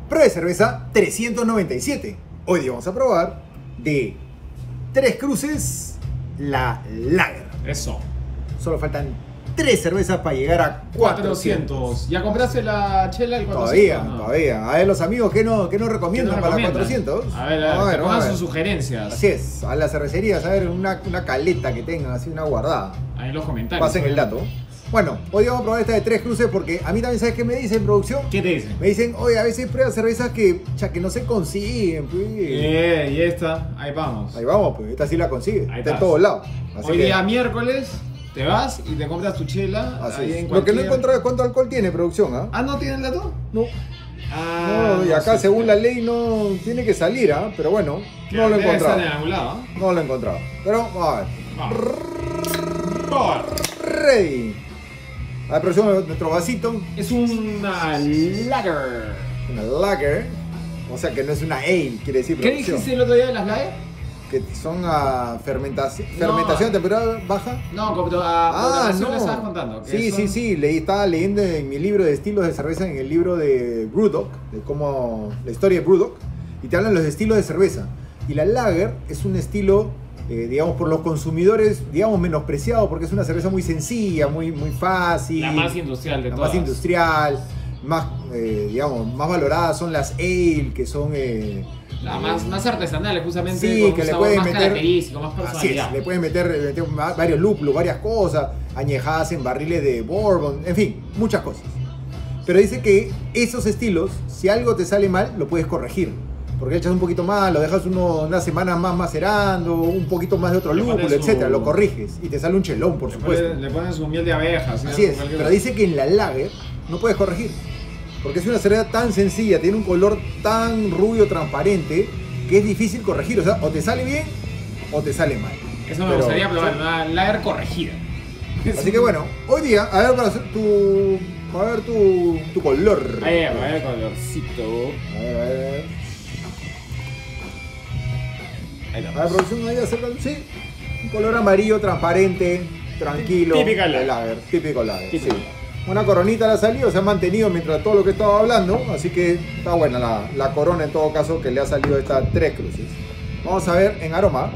Prueba de cerveza 397. Hoy día vamos a probar de Tres Cruces la Lager. Eso. Solo faltan 3 cervezas para llegar a 400. ¿Ya compraste la chela el 400? Todavía. A ver los amigos, ¿qué nos recomiendan para 400? A ver, pongan sus sugerencias. Así es, a las cervecerías, a ver, una caleta que tengan, así una guardada. Ahí en los comentarios. Pasen el dato. Bueno, hoy vamos a probar esta de Tres Cruces porque a mí también, ¿sabes qué me dicen, producción? ¿Qué te dicen? Me dicen, oye, a veces pruebas cervezas que no se consiguen, pues. Y esta, ahí vamos. Ahí vamos, pues, esta sí la consigues. Ahí está en estás. todos lados. Así Hoy que, día miércoles te vas y te compras tu chela. así ahí es. en Lo que no cualquier... encuentro es cuánto alcohol tiene, producción, ¿ah? Ah, ¿no tiene el dato? No. Ah, No, y acá sí, según sí. la ley no tiene que salir, ¿ah? Pero bueno, Que no lo he debe estar encontrado. en algún lado, ¿eh? No lo he encontrado. Pero vamos a ver. Vamos. Ready. A ver, producción, nuestro vasito. Es una lager. Una lager. O sea que no es una ale, quiere decir ¿Qué producción. dijiste el otro día de las lager? Que son a fermentación No. a temperatura baja. No, como no. Le estabas contando. que Sí, son- sí. Estaba leyendo en mi libro de estilos de cerveza, en el libro de Brewdog, de cómo la historia de Brewdog, y te hablan los estilos de cerveza. Y la lager es un estilo, digamos, por los consumidores, digamos, menospreciado, porque es una cerveza muy sencilla, muy fácil. La más industrial de la todas. más industrial, más, digamos, más valoradas son las ale, que son... Más artesanales, justamente. Sí, con que un le sabor pueden más meter. característico, más Así es, personalidad. le pueden meter varios lúpulos, varias cosas, añejadas en barriles de bourbon, en fin, muchas cosas. Pero dice que esos estilos, si algo te sale mal, lo puedes corregir. Porque echas un poquito más, lo dejas unas semanas más macerando, un poquito más de otro Le lúpulo, pones su- etcétera, lo corriges y te sale un chelón, por supuesto. Le ponen su miel de abejas. Así es, pero dice que en la lager no puedes corregir. Porque es una cerveza tan sencilla, tiene un color tan rubio, transparente, que es difícil corregir. O sea, o te sale bien o te sale mal. Eso me Pero, gustaría probar, sí. una lager corregida. Así que bueno, hoy día, a ver, para hacer tu color. Ahí, a ver el colorcito. A ver. Ahí A ver, producción, ahí acerca. Sí, un color amarillo, transparente, tranquilo. Típica de lager. Típico lager, Típico. sí. Una coronita le ha salido, se ha mantenido mientras todo lo que estaba hablando, así que está buena la corona en todo caso que le ha salido a esta Tres Cruces. Vamos a ver en aroma.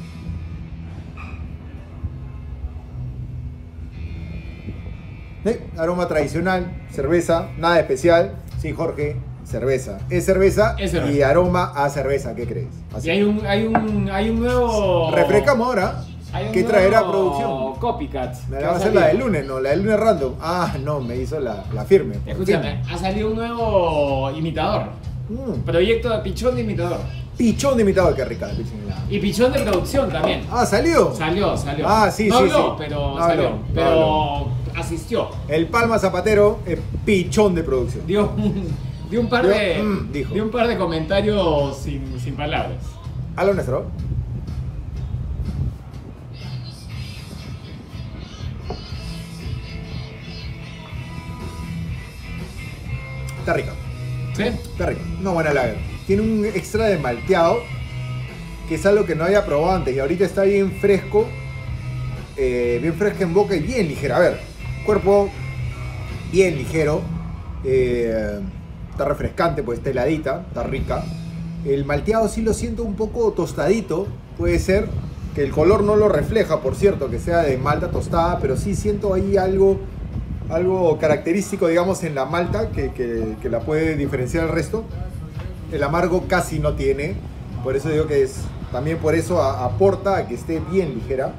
Aroma tradicional, cerveza, nada especial. Sí, Jorge, cerveza. Es cerveza, Es cerveza. y aroma a cerveza, ¿qué crees? Así. Y hay un nuevo. Refrescamos ahora. Hay un ¿Qué traerá nuevo producción? Copycat. Me que la va a ha hacer la salido. del lunes, no, la del lunes random. Ah, no, me hizo la firme. Escúchame, ha salido un nuevo imitador. Proyecto de pichón de imitador. Pichón de imitador, qué rica la pichón. Y pichón de producción también. Ah, ¿salió? Salió. Ah, sí, no sí, habló, sí. pero No salió. habló, no pero asistió. El Palma Zapatero, pichón de producción. Dio un par dijo. dio un par de comentarios sin palabras. A lo nuestro. Está rica. ¿Sí? Está rico. Una buena lager. Tiene un extra de malteado, que es algo que no había probado antes. Y ahorita está bien fresco. Bien fresca en boca y bien ligera. A ver, cuerpo bien ligero. Está refrescante, pues está heladita. Está rica. El malteado sí lo siento un poco tostadito. Puede ser que el color no lo refleja, por cierto, que sea de malta tostada. Pero sí siento ahí algo característico, digamos, en la malta que la puede diferenciar del resto. El amargo casi no tiene, por eso digo que es, también por eso aporta a que esté bien ligera.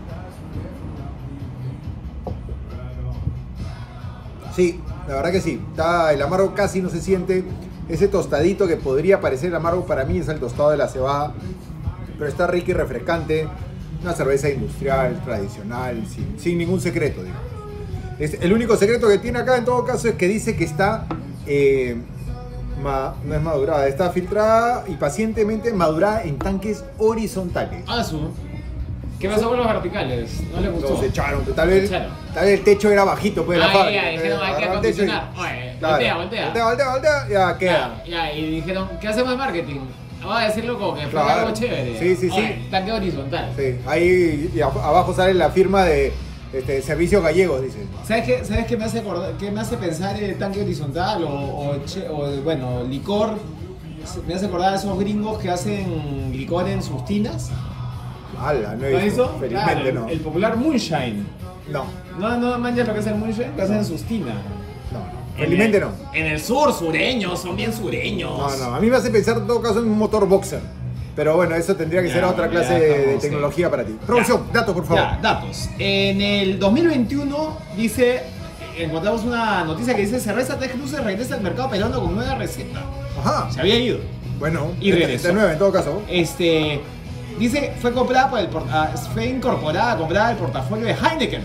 Sí, la verdad que sí, el amargo casi no se siente. Ese tostadito que podría parecer amargo, para mí es el tostado de la cebada, pero está rica y refrescante. Una cerveza industrial, tradicional, sin ningún secreto, digamos. El único secreto que tiene acá en todo caso es que dice que está no es madurada, está filtrada y pacientemente madurada en tanques horizontales. ¿Qué pasó con los verticales? ¿No le gustó? Los echaron, tal vez el techo era bajito pues de la fábrica. Ya, dijeron, hay que Agarraron el techo y- acondicionar. Oye, Claro. voltea. Ya queda. Ya, y dijeron, ¿qué hacemos de marketing? Vamos a decirlo como que fue Claro. algo chévere. Sí. Oye, tanque horizontal. Sí, ahí y abajo sale la firma de Servicios gallegos, dice. ¿Sabes qué me hace qué me hace pensar el tanque horizontal bueno, licor? Me hace acordar a esos gringos que hacen licor en sus tinas. ¡Hala! No ¿Lo he visto. hizo? Felizmente Claro, no. el popular Moonshine. No. No manches lo que es el Moonshine, que hacen en sus tinas. No. Felizmente no. En el sur, sureños, son bien sureños. No. A mí me hace pensar en todo caso en un motor boxer. Pero bueno, eso tendría que ser otra clase de tecnología para ti. Producción, datos, por favor. Ya, datos. En el 2021 dice, encontramos una noticia que dice cerveza Tres Cruces regresa al mercado peruano con nueva receta. Ajá. Se había ido. Bueno, Y regresó. de nuevo en todo caso. Dice, fue incorporada, comprada al portafolio de Heineken.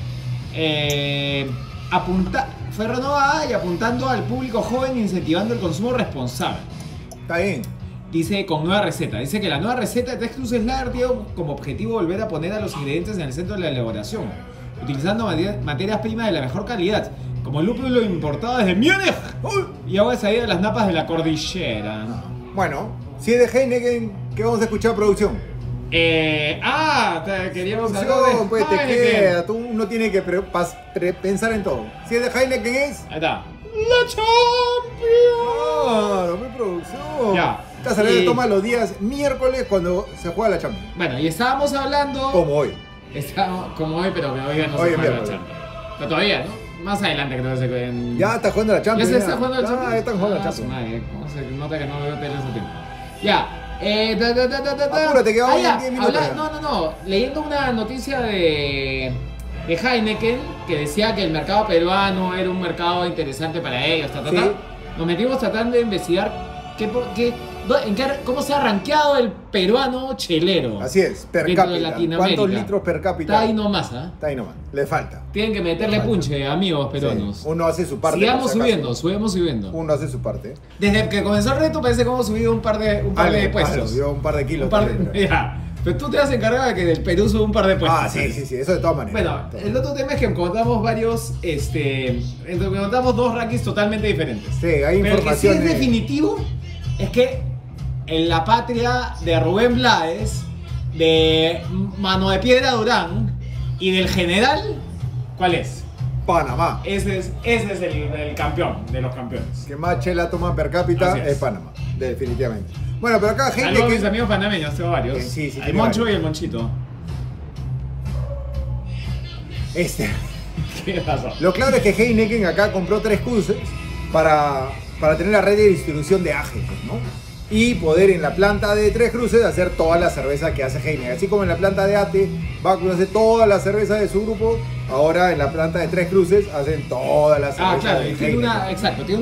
Fue renovada y apuntando al público joven, incentivando el consumo responsable. Está bien. Dice con nueva receta. Dice que la nueva receta de Tres Cruces Lager tiene como objetivo volver a poner a los ingredientes en el centro de la elaboración, utilizando materias primas de la mejor calidad, como lúpulo importado desde Múnich y agua de salida de las napas de la cordillera. Bueno, si es de Heineken, ¿qué vamos a escuchar, producción? Queríamos algo de Pues te Heineken. queda, tú no tienes que pensar en todo. Si es de Heineken es... Ahí está. ¡La Champions! Claro, mi producción. Ya. Esta cerveza toma los días miércoles cuando se juega la Champions. Bueno, y estábamos hablando... Como hoy. Como hoy, pero que hoy no Hoy se en juega la miércoles. Champions. Pero todavía, ¿no? Más adelante creo que se jueguen... Ya está jugando la ¿Ya Champions. se está jugando la Champions? Ya están jugando la Ah, su Champions. madre, ¿cómo se nota que no veo tele ese tiempo? Ya. Apúrate, que vamos ya, en 10 minutos ya. No. Leyendo una noticia de Heineken que decía que el mercado peruano era un mercado interesante para ellos. Sí. Nos metimos tratando de investigar cómo se ha rankeado el peruano chelero. Así es, per dentro de cápita. Latinoamérica. ¿Cuántos litros per cápita? Está ahí nomás, ¿ah? Está ahí nomás. Le falta. Tienen que meterle punche, amigos peruanos. Sí. Uno hace su parte. Sigamos por si acaso. subiendo. Uno hace su parte. Desde que comenzó el reto parece que hemos subido un par de puestos. Dio un par de kilos. Un par también, de, pero- ya. Pero tú te vas a encargar de que del Perú suba un par de puestos. Ah, sí, eso de todas maneras. Bueno, el otro tema es que encontramos encontramos dos rankings totalmente diferentes. Sí, hay Pero el que sí información. es definitivo es que en la patria de Rubén Blades, de Mano de Piedra Durán y del general, ¿cuál es? Panamá. Ese es el campeón de los campeones. Que más chela toma per cápita Así es. es Panamá. Definitivamente. Bueno, pero acá gente Saludos a mis que... amigos panameños, tengo varios. Sí, el tiene Moncho varios. y el Monchito. ¿Qué pasó? Lo claro es que Heineken acá compró 3 cruces para tener la red de distribución de Heineken, ¿no? Y poder en la planta de Tres Cruces hacer toda la cerveza que hace Heineken. Así como en la planta de ATE, Bacus hace toda la cerveza de su grupo, ahora en la planta de Tres Cruces hacen toda la cerveza Claro, de y tiene Heineken. tiene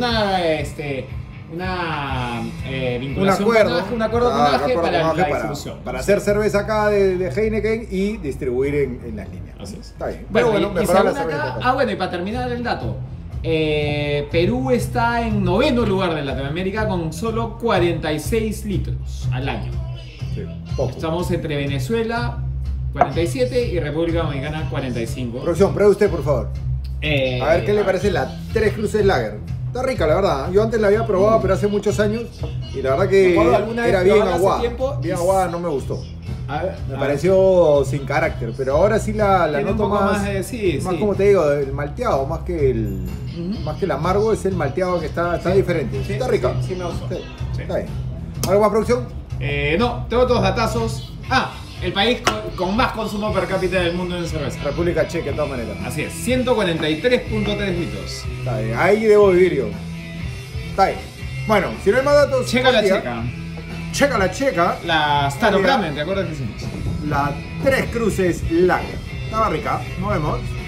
una vinculación un acuerdo con Aje para la para distribución. para hacer cerveza acá de Heineken y distribuir en las líneas. Así es. Está bien. Bueno, Pero y mejorar la según cerveza. acá, bueno, y para terminar el dato, Perú está en 9º lugar de Latinoamérica con solo 46 litros al año. Sí, poco. Estamos entre Venezuela, 47, y República Dominicana, 45. Producción, pruebe usted, por favor. A ver qué le parece la Tres Cruces Lager. Está rica, la verdad. Yo antes la había probado, pero hace muchos años. Y la verdad que Recuerdo alguna vez era bien probarla hace aguada. tiempo Bien y- aguada, no me gustó. Me Me pareció sin carácter. Pero ahora sí la Tiene un noto poco más. más de- sí, más sí. como te digo, el malteado, más que el. Ujú. Más que el amargo, es el malteado que está diferente. Sí, está rica. sí, me gustó. Sí, Sí. Está bien. ¿Algo más, producción? No, tengo otros datazos. El país con más consumo per cápita del mundo en cerveza. República Checa, de todas maneras. Así es, 143.3 litros. Está bien. Ahí debo vivir yo. Está bien. Bueno, si no hay más datos. Checa la buen día. checa. Checa la checa. La Staropramen, Mira. ¿te acuerdas que hicimos? La Tres Cruces Lager. Estaba rica, nos vemos.